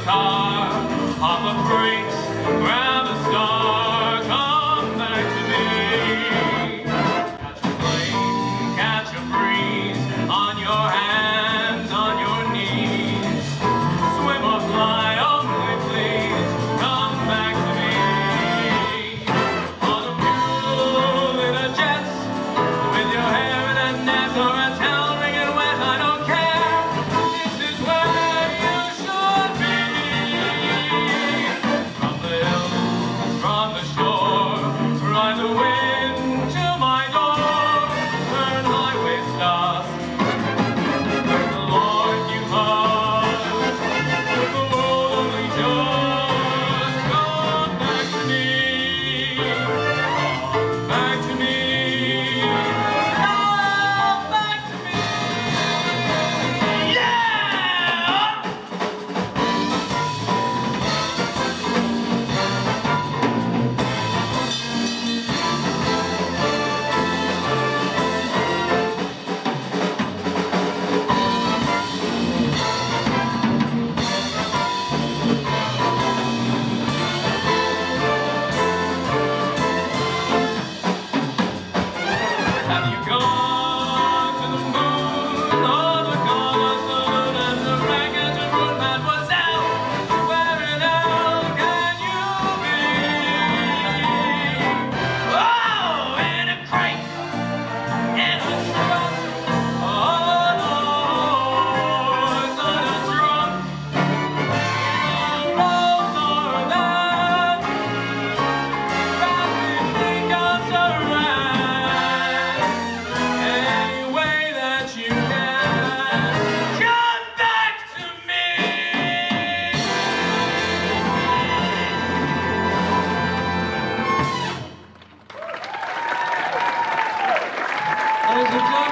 car, pop the brakes, grab a star, come back to me. Catch a plane, catch a breeze, on your hands, on your knees. Swim or fly, only please, come back to me. On a mule in a jet, with your hair in a net or a towel wringing wet, I don't care. This is where you should be. From the hills, from the shore, ride the wind to my door. Turn highway stars, the Lord you must. The world only yours. Come back to me. Come back to me. Come back to me. Yeah! Have you gone to the moon or the colors of as the wreckage of road, mademoiselle? Where in hell can you be? Oh, in a crate, in a truck, on a horse, on a trunk. The roads are there, rapidly goes around. Any way that you can, come back to me. Ladies and gentlemen.